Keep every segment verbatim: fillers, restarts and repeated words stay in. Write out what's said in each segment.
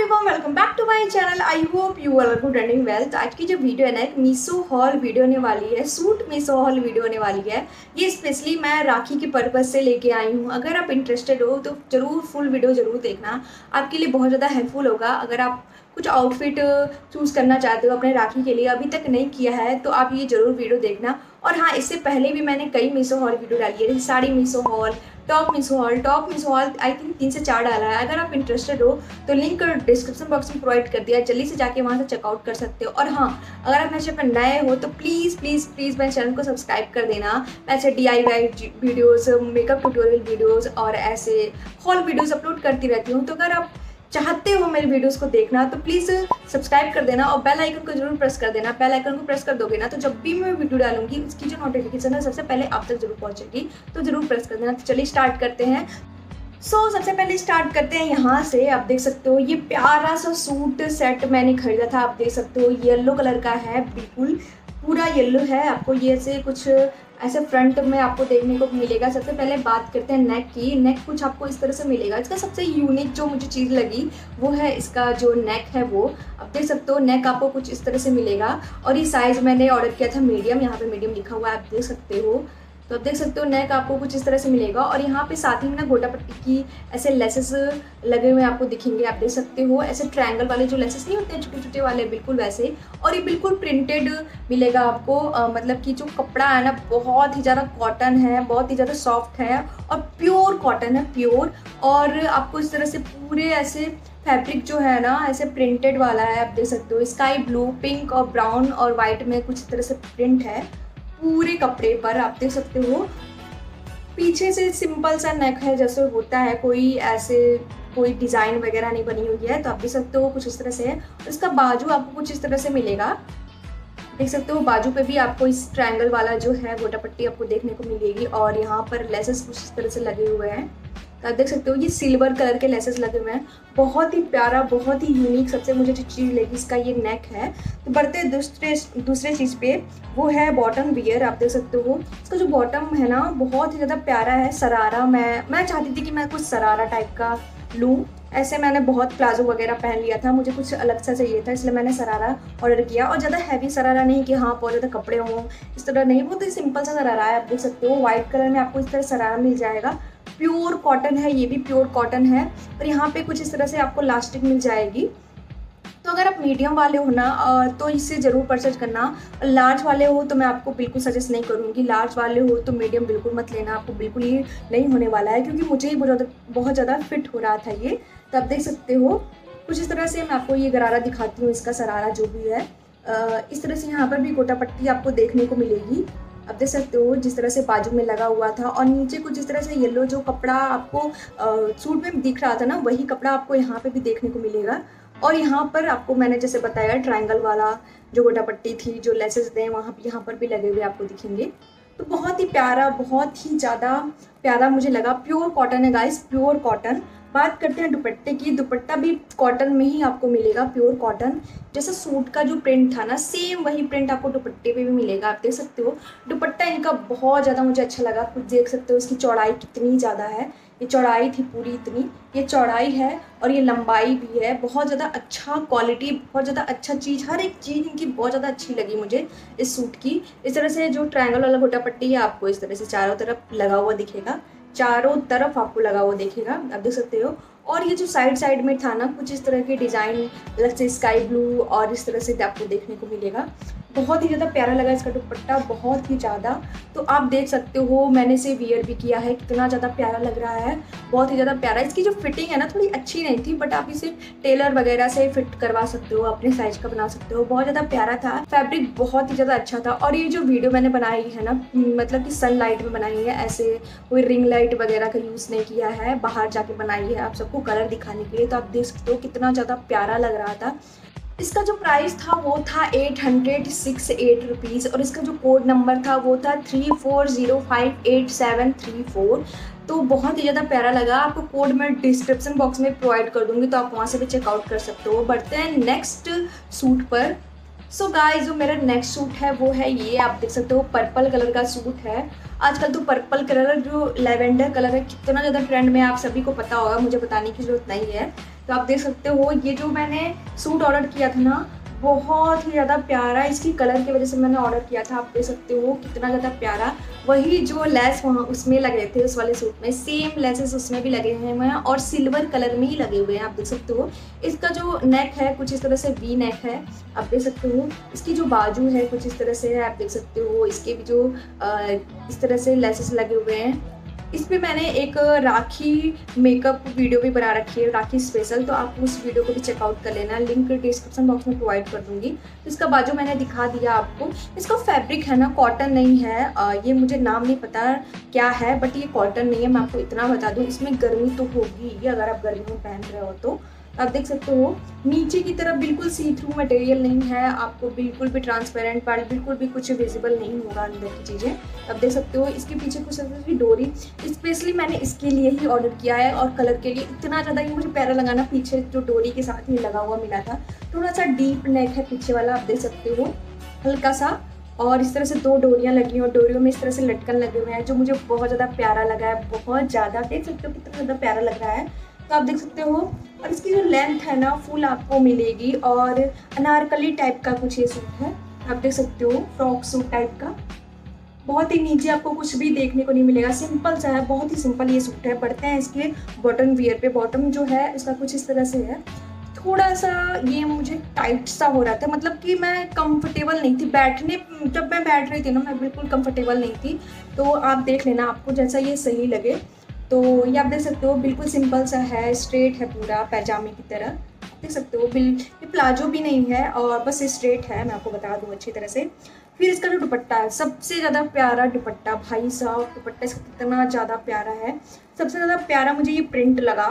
Everyone, welcome back to my channel. I hope you are good and well. तो आज की जो video है ना, एक मीशो हॉल वीडियो होने वाली है, सूट मीशो हॉल वीडियो होने वाली है। ये स्पेशली मैं राखी के पर्पज़ से लेके आई हूँ। अगर आप इंटरेस्टेड हो तो ज़रूर फुल वीडियो ज़रूर देखना, आपके लिए बहुत ज़्यादा हेल्पफुल होगा। अगर आप कुछ आउटफिट चूज़ करना चाहते हो अपने राखी के लिए, अभी तक नहीं किया है तो आप ये ज़रूर वीडियो देखना। और हाँ, इससे पहले भी मैंने कई मीशो हॉल वीडियो डाली है, जैसे sari Meesho haul, top Meesho haul top Meesho haul I think तीन से चार डाला है। अगर आप इंटरेस्टेड हो तो लिंक डिस्क्रिप्शन बॉक्स में प्रोवाइड कर दिया है, जल्दी से जाके वहाँ से चेकआउट कर सकते हो। और हाँ, अगर आप मेरे चैनल पर नए हो तो प्लीज़ प्लीज़ प्लीज़ मेरे चैनल को सब्सक्राइब कर देना। ऐसे D I Y videos, makeup tutorial videos और ऐसे हॉल वीडियोज़ अपलोड करती रहती हूँ। तो अगर आप चाहते हो मेरे वीडियोस को देखना तो प्लीज़ सब्सक्राइब कर देना और बेल आइकन को जरूर प्रेस कर देना। बेल आइकन को प्रेस कर दोगे ना तो जब भी मैं वीडियो डालूंगी उसकी जो नोटिफिकेशन है सबसे पहले आप तक जरूर पहुंचेगी, तो जरूर प्रेस कर देना। तो चलिए स्टार्ट करते हैं। सो so, सबसे पहले स्टार्ट करते हैं यहाँ से। आप देख सकते हो ये प्यारा सा सूट सेट मैंने खरीदा था। आप देख सकते हो येलो कलर का है, बिल्कुल पूरा येलो है। आपको ये से कुछ ऐसे फ्रंट में आपको देखने को मिलेगा। सबसे पहले बात करते हैं नेक की। नेक कुछ आपको इस तरह से मिलेगा। इसका सबसे यूनिक जो मुझे चीज़ लगी वो है इसका जो नेक है वो। आप देख सकते हो नेक आपको कुछ इस तरह से मिलेगा। और ये साइज़ मैंने ऑर्डर किया था मीडियम, यहाँ पे मीडियम लिखा हुआ है, आप देख सकते हो। तो आप देख सकते हो नेक आपको कुछ इस तरह से मिलेगा। और यहाँ पे साथ ही में ना गोटा पट्टी की ऐसे लेसेस लगे हुए आपको दिखेंगे। आप देख सकते हो ऐसे ट्रायंगल वाले जो लेसेस नहीं होते हैं छोटे छोटे वाले, बिल्कुल वैसे। और ये बिल्कुल प्रिंटेड मिलेगा आपको। आ, मतलब कि जो कपड़ा है ना बहुत ही ज़्यादा कॉटन है, बहुत ही ज़्यादा सॉफ्ट है और प्योर कॉटन है, प्योर। और आपको इस तरह से पूरे ऐसे फैब्रिक जो है ना ऐसे प्रिंटेड वाला है। आप देख सकते हो स्काई ब्लू, पिंक और ब्राउन और वाइट में कुछ इस तरह से प्रिंट है पूरे कपड़े पर। आप देख सकते हो पीछे से सिंपल सा नेक है जैसे होता है, कोई ऐसे कोई डिज़ाइन वगैरह नहीं बनी हुई है। तो आप देख सकते हो कुछ इस तरह से है। इसका बाजू आपको कुछ इस तरह से मिलेगा। देख सकते हो बाजू पे भी आपको इस ट्रायंगल वाला जो है गोटा पट्टी आपको देखने को मिलेगी। और यहाँ पर लेसेस कुछ इस तरह से लगे हुए हैं। तो आप देख सकते हो ये सिल्वर कलर के लेसेस लगे हुए हैं। बहुत ही प्यारा, बहुत ही यूनिक सबसे मुझे जो चीज़ लगी इसका ये नेक है। तो बढ़ते दूसरे दूसरे चीज़ पे, वो है बॉटम वियर। आप देख सकते हो इसका जो बॉटम है ना बहुत ही ज़्यादा प्यारा है, सरारा। मैं मैं चाहती थी कि मैं कुछ सरारा टाइप का लूँ। ऐसे मैंने बहुत प्लाजो वगैरह पहन लिया था, मुझे कुछ अलग सा चाहिए था, इसलिए मैंने सरारा ऑर्डर किया। और ज़्यादा हैवी सरारा नहीं कि हाँ बहुत ज़्यादा कपड़े हों, इस तरह नहीं, बहुत ही सिंपल सा सरारा है। आप देख सकते हो वाइट कलर में आपको इस तरह सरारा मिल जाएगा। प्योर कॉटन है, ये भी प्योर कॉटन है। और यहाँ पे कुछ इस तरह से आपको लास्टिक मिल जाएगी। तो अगर आप मीडियम वाले हो ना तो इससे ज़रूर परचेज करना। लार्ज वाले हो तो मैं आपको बिल्कुल सजेस्ट नहीं करूँगी। लार्ज वाले हो तो मीडियम बिल्कुल मत लेना, आपको बिल्कुल ही नहीं होने वाला है, क्योंकि मुझे ही बहुत ज़्यादा बहुत ज़्यादा फिट हो रहा था ये। तो आप देख सकते हो कुछ इस तरह से मैं आपको ये गरारा दिखाती हूँ, इसका सरारा जो भी है। इस तरह से यहाँ पर भी गोटा पट्टी आपको देखने को मिलेगी। आप देख सकते हो जिस तरह से बाजू में लगा हुआ था। और नीचे कुछ इस तरह से येलो जो कपड़ा आपको आ, सूट में दिख रहा था ना, वही कपड़ा आपको यहाँ पे भी देखने को मिलेगा। और यहाँ पर आपको मैंने जैसे बताया ट्रायंगल वाला जो गोटा पट्टी थी, जो लेसेस थे वहाँ पे यहाँ पर भी लगे हुए आपको दिखेंगे। तो बहुत ही प्यारा, बहुत ही ज़्यादा प्यारा मुझे लगा। प्योर कॉटन है गाइस, प्योर कॉटन। बात करते हैं दुपट्टे की। दुपट्टा भी कॉटन में ही आपको मिलेगा, प्योर कॉटन। जैसे सूट का जो प्रिंट था ना सेम वही प्रिंट आपको दुपट्टे पे भी मिलेगा। आप देख सकते हो दुपट्टा इनका बहुत ज़्यादा मुझे अच्छा लगा। कुछ देख सकते हो इसकी चौड़ाई कितनी ज़्यादा है। ये चौड़ाई थी पूरी इतनी, ये चौड़ाई है और ये लंबाई भी है। बहुत ज़्यादा अच्छा क्वालिटी, बहुत ज़्यादा अच्छा चीज़, हर एक चीज़ इनकी बहुत ज़्यादा अच्छी लगी मुझे इस सूट की। इस तरह से जो ट्रायंगल वाला गोटा पट्टी है आपको इस तरह से चारों तरफ लगा हुआ दिखेगा, चारों तरफ आपको लगा हुआ दिखेगा। आप देख सकते हो। और ये जो साइड साइड में था ना कुछ इस तरह के डिज़ाइन अलग से स्काई ब्लू और इस तरह से आपको देखने को मिलेगा। बहुत ही ज़्यादा प्यारा लगा इसका दुपट्टा, बहुत ही ज़्यादा। तो आप देख सकते हो मैंने इसे वियर भी किया है, कितना ज़्यादा प्यारा लग रहा है, बहुत ही ज़्यादा प्यारा। इसकी जो फिटिंग है ना थोड़ी अच्छी नहीं थी, बट आप इसे टेलर वगैरह से फिट करवा सकते हो, अपने साइज का बना सकते हो। बहुत ज़्यादा प्यारा था, फैब्रिक बहुत ही ज़्यादा अच्छा था। और ये जो वीडियो मैंने बनाई है ना मतलब कि सनलाइट में बनाई है, ऐसे कोई रिंग लाइट वगैरह का यूज़ नहीं किया है, बाहर जाके बनाई है आप सबको कलर दिखाने के लिए। तो आप देख सकते हो कितना ज़्यादा प्यारा लग रहा था। इसका जो प्राइस था वो था eight hundred six eight rupees और इसका जो कोड नंबर था वो था three four zero five eight seven three four. तो बहुत ही ज़्यादा प्यारा लगा। आपको कोड मैं डिस्क्रिप्शन बॉक्स में प्रोवाइड कर दूँगी, तो आप वहाँ से भी चेकआउट कर सकते हो। बढ़ते हैं नेक्स्ट सूट पर। सो गाइस जो मेरा नेक्स्ट सूट है वो है ये, आप देख सकते हो पर्पल कलर का सूट है। आजकल तो पर्पल कलर जो लेवेंडर कलर है कितना ज़्यादा ट्रेंड में, आप सभी को पता होगा, मुझे बताने की ज़रूरत नहीं है। तो आप देख सकते हो ये जो मैंने सूट ऑर्डर किया था ना, बहुत ही ज़्यादा प्यारा, इसकी कलर की वजह से मैंने ऑर्डर किया था। आप देख सकते हो कितना ज़्यादा प्यारा। वही जो लेस वहाँ उसमें लगे थे उस वाले सूट में, सेम लेसेस उसमें भी लगे हैं मैं, और सिल्वर कलर में ही लगे हुए हैं। आप देख सकते हो इसका जो नेक है कुछ इस तरह से वी नेक है। आप देख सकते हो इसकी जो बाजू है कुछ इस तरह से है। आप देख सकते हो इसके भी जो आ, इस तरह से लेसेस लगे हुए हैं। इस पे मैंने एक राखी मेकअप वीडियो भी बना रखी है, राखी स्पेशल, तो आप उस वीडियो को भी चेकआउट कर लेना, लिंक डिस्क्रिप्शन बॉक्स में प्रोवाइड कर दूंगी। तो इसका बाजू मैंने दिखा दिया आपको। इसका फैब्रिक है ना कॉटन नहीं है, आ, ये मुझे नाम नहीं पता क्या है, बट ये कॉटन नहीं है। मैं आपको इतना बता दूँ, इसमें गर्मी तो होगी ही अगर आप गर्मी में पहन रहे हो तो। आप देख सकते हो नीचे की तरफ बिल्कुल सी थ्रू मटेरियल नहीं है, आपको बिल्कुल भी ट्रांसपेरेंट पार्ट, बिल्कुल भी कुछ विजिबल नहीं होगा अंदर की चीज़ें। आप देख सकते हो इसके पीछे कुछ की डोरी, स्पेशली मैंने इसके लिए ही ऑर्डर किया है, और कलर के लिए इतना ज़्यादा ये मुझे प्यारा लगा ना। पीछे जो डोरी के साथ ही लगा हुआ मिला था, थोड़ा सा डीप नेक है पीछे वाला, आप देख सकते हो हल्का सा, और इस तरह से दो डोरियाँ लगी हैं, और डोरियों में इस तरह से लटकन लगे हुए हैं जो मुझे बहुत ज़्यादा प्यारा लगा है। बहुत ज़्यादा देख सकते हो कितना ज़्यादा प्यारा लग रहा है। तो आप देख सकते हो, और इसकी जो लेंथ है ना फुल आपको मिलेगी, और अनारकली टाइप का कुछ ये सूट है। आप देख सकते हो फ्रॉक सूट टाइप का, बहुत ही नीचे आपको कुछ भी देखने को नहीं मिलेगा, सिंपल सा है, बहुत ही सिंपल ये सूट है। बढ़ते हैं इसके बॉटम वियर पे। बॉटम जो है इसका कुछ इस तरह से है, थोड़ा सा ये मुझे टाइट सा हो रहा था, मतलब कि मैं कंफर्टेबल नहीं थी बैठने, जब मैं बैठ रही थी ना मैं बिल्कुल कंफर्टेबल नहीं थी। तो आप देख लेना आपको जैसा ये सही लगे। तो ये आप देख सकते हो बिल्कुल सिंपल सा है, स्ट्रेट है पूरा पैजामे की तरह, देख सकते हो। बिल ये प्लाजो भी नहीं है और बस स्ट्रेट है, मैं आपको बता दूँ अच्छी तरह से। फिर इसका जो दुपट्टा है, सबसे ज़्यादा प्यारा दुपट्टा, भाई साहब दुपट्टा इसका कितना ज़्यादा प्यारा है। सबसे ज़्यादा प्यारा मुझे ये प्रिंट लगा।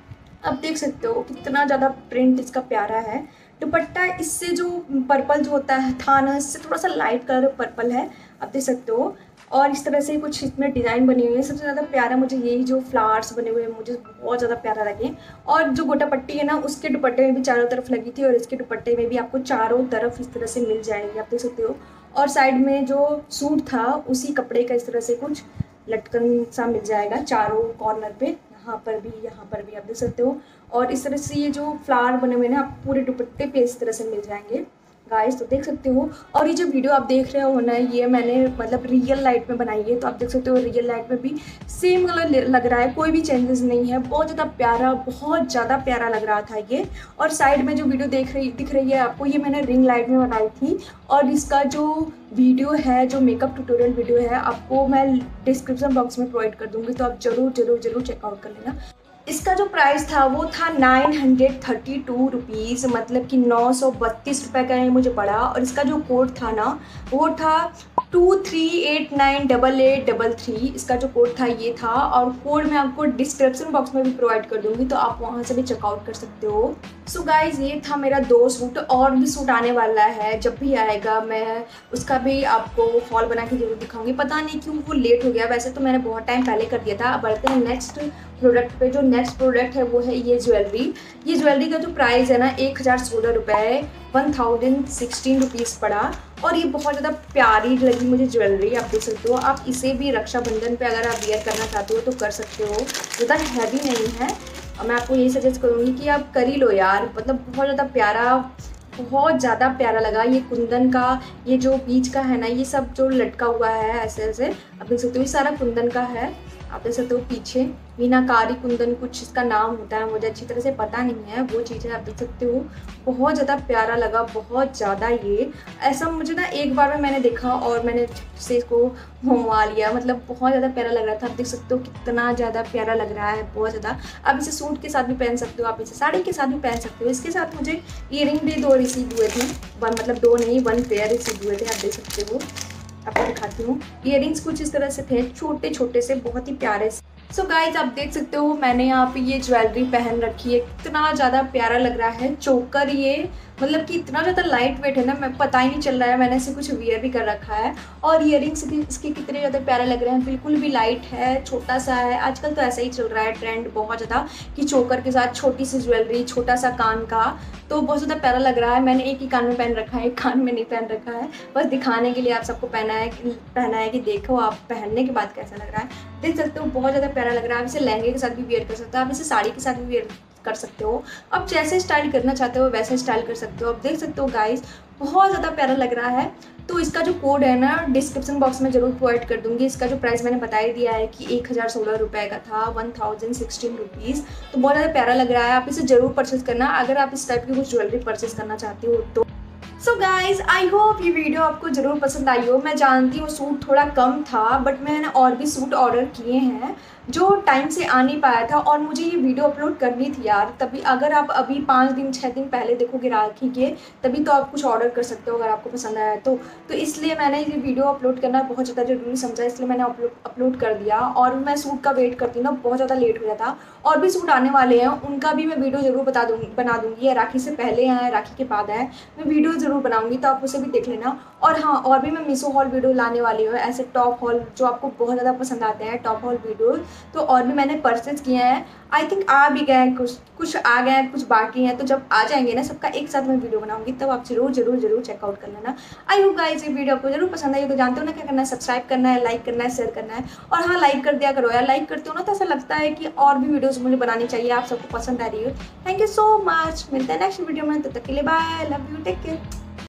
अब देख सकते हो कितना ज़्यादा प्रिंट इसका प्यारा है। दुपट्टा इससे जो पर्पल जो होता है था ना, इससे थोड़ा सा लाइट कलर पर्पल है, आप देख सकते हो। और इस तरह से कुछ इसमें डिज़ाइन बनी हुई है। सबसे ज़्यादा प्यारा मुझे यही जो फ्लावर्स बने हुए हैं मुझे बहुत ज़्यादा प्यारा लगे। और जो गोटा पट्टी है ना उसके दुपट्टे में भी चारों तरफ लगी थी, और इसके दुपट्टे में भी आपको चारों तरफ इस तरह से मिल जाएगी, आप देख सकते हो। और साइड में जो सूट था उसी कपड़े का इस तरह से कुछ लटकन सा मिल जाएगा चारों कॉर्नर पे, यहाँ पर भी यहाँ पर भी, आप देख सकते हो। और इस तरह से ये जो फ्लावर बने हुए हैं ना आप पूरे दुपट्टे पे इस तरह से मिल जाएंगे गाइस, तो देख सकते हो। और ये जो वीडियो आप देख रहे हो ना ये मैंने मतलब रियल लाइट में बनाई है, तो आप देख सकते हो रियल लाइट में भी सेम कलर लग रहा है, कोई भी चेंजेस नहीं है। बहुत ज़्यादा प्यारा, बहुत ज़्यादा प्यारा लग रहा था ये। और साइड में जो वीडियो देख रही दिख रही है आपको, ये मैंने रिंग लाइट में बनाई थी। और इसका जो वीडियो है, जो मेकअप ट्यूटोरियल वीडियो है, आपको मैं डिस्क्रिप्शन बॉक्स में प्रोवाइड कर दूँगी, तो आप जरूर जरूर जरूर चेकआउट कर लेना। इसका जो प्राइस था वो था nine hundred thirty two rupees, मतलब कि नौ सौ बत्तीस रुपये का ये मुझे पड़ा। और इसका जो कोड था ना वो था two three eight nine double eight double three, इसका जो कोड था ये था। और कोड मैं आपको डिस्क्रिप्शन बॉक्स में भी प्रोवाइड कर दूंगी, तो आप वहाँ से भी चेकआउट कर सकते हो। सो so गाइज ये था मेरा दो सूट, और भी सूट आने वाला है, जब भी आएगा मैं उसका भी आपको हॉल बना के जरूर दिखाऊंगी। पता नहीं क्यों वो लेट हो गया, वैसे तो मैंने बहुत टाइम पहले कर दिया था। अब बढ़ते हैं नेक्स्ट प्रोडक्ट पे। जो नेक्स्ट प्रोडक्ट है वो है ये ज्वेलरी। ये ज्वेलरी का जो प्राइस है ना एक हज़ार सोलह रुपये, वन थाउजेंड सिक्सटीन रुपीज़ पड़ा। और ये बहुत ज़्यादा प्यारी लगी मुझे ज्वेलरी, आप देख सकते हो। आप इसे भी रक्षाबंधन पे अगर आप वियर करना चाहते हो तो कर सकते हो, ज़्यादा हैवी नहीं है। और मैं आपको यही सजेस्ट करूँगी कि आप कर ही लो यार, मतलब बहुत ज़्यादा प्यारा, बहुत ज़्यादा प्यारा लगा। ये कुंदन का, ये जो बीच का है ना, ये सब जो लटका हुआ है ऐसे ऐसे, आप देख सकते हो, ये सारा कुंदन का है। आप देख सकते हो पीछे मीनाकारी कुंदन कुछ इसका नाम होता है, मुझे अच्छी तरह से पता नहीं है, वो चीज़ है, आप देख सकते हो। बहुत ज़्यादा प्यारा लगा, बहुत ज़्यादा। ये ऐसा मुझे ना एक बार में मैंने देखा और मैंने से इसको मंगवा लिया, मतलब बहुत ज़्यादा प्यारा लग रहा था। आप देख सकते हो कितना ज़्यादा प्यारा लग रहा है, बहुत ज़्यादा। आप इसे सूट के साथ भी पहन सकते हो, आप इसे साड़ी के साथ भी पहन सकते हो। इसके साथ मुझे ईयरिंग भी दो रिसीव हुए थे, वन मतलब दो नहीं वन पेयर रिसीव हुए थे, आप देख सकते हो। आपको दिखाती हूँ, ईयरिंग्स कुछ इस तरह से थे, छोटे छोटे से, बहुत ही प्यारे से। सो so गाइज आप देख सकते हो मैंने यहाँ पे ये ज्वेलरी पहन रखी है, कितना ज़्यादा प्यारा लग रहा है। चोकर ये मतलब कि इतना ज़्यादा लाइट वेट है ना, मैं पता ही नहीं चल रहा है, मैंने इसे कुछ वियर भी कर रखा है। और ईयरिंग्स भी इसके कितने ज़्यादा प्यारे लग रहे हैं, बिल्कुल भी लाइट है, छोटा सा है। आजकल तो ऐसा ही चल रहा है ट्रेंड बहुत ज़्यादा कि चोकर के साथ छोटी सी ज्वेलरी, छोटा सा कान का, तो बहुत ज़्यादा प्यारा लग रहा है। मैंने एक ही कान में पहन रखा है, एक कान में नहीं पहन रखा है, बस दिखाने के लिए आप सबको पहना है पहना है कि देखो आप पहनने के बाद कैसा लग रहा है। देख सकते हो बहुत ज़्यादा प्यारा लग रहा है। आप इसे लहंगे के साथ भी वियर कर सकते हो, आप इसे साड़ी के साथ भी वियर कर सकते हो। आप जैसे स्टाइल करना चाहते हो वैसे स्टाइल कर सकते हो। आप देख सकते हो गाइस, बहुत ज़्यादा प्यारा लग रहा है। तो इसका जो कोड है ना डिस्क्रिप्शन बॉक्स में ज़रूर प्रोवाइड कर दूंगी। इसका जो प्राइस मैंने बता ही दिया है कि एक हज़ार सोलह रुपये का था, वन थाउजेंड सिक्सटीन रुपीज़। तो बहुत ज़्यादा प्यारा लग रहा है, आप इसे ज़रूर परचेज करना अगर आप इस टाइप की कुछ ज्वेलरी परचेज करना चाहते हो तो। सो गाइज, आई होप ये वीडियो आपको ज़रूर पसंद आई हो। मैं जानती हूँ सूट थोड़ा कम था, बट मैंने और भी सूट ऑर्डर किए हैं जो टाइम से आ नहीं पाया था और मुझे ये वीडियो अपलोड करनी थी यार। तभी अगर आप अभी पाँच दिन छः दिन पहले देखोगे राखी के, तभी तो आप कुछ ऑर्डर कर सकते हो अगर आपको पसंद आया तो तो इसलिए मैंने ये वीडियो अपलोड करना बहुत ज़्यादा ज़रूरी समझा, इसलिए मैंने अपलोड अपलोड कर दिया। और मैं सूट का वेट करती हूँ ना, बहुत ज़्यादा लेट हो गया था। और भी सूट आने वाले हैं, उनका भी मैं वीडियो ज़रूर बता दूँगी बना दूँगी या राखी से पहले आए राखी के बाद आए, मैं वीडियो ज़रूर बनाऊँगी, तो आप उसे भी देख लेना। और हाँ, और भी मैं मीशो हॉल वीडियो लाने वाली हूँ, ऐसे टॉप हॉल जो आपको बहुत ज़्यादा पसंद आते हैं टॉप हॉल वीडियो, तो और भी मैंने परचेज किए हैं। आई थिंक आ भी गए हैं, कुछ कुछ आ गए हैं, कुछ बाकी हैं। तो जब आ जाएंगे ना सबका एक साथ मैं वीडियो बनाऊंगी, तब आप जरूर जरूर जरूर चेकआउट कर लेना। आई होप गाइस ये वीडियो आपको जरूर पसंद आई। तो जानते हो ना क्या करना है, सब्सक्राइब करना है, लाइक करना है, शेयर करना है। और हाँ, लाइक कर दिया करो यार, लाइक करते हो ना तो ऐसा लगता है कि और भी वीडियोज़ मुझे बनानी चाहिए, आप सबको पसंद आ रही है। थैंक यू सो मच, मिलते हैं नेक्स्ट वीडियो में, तब तक के लिए bye, love you, take care.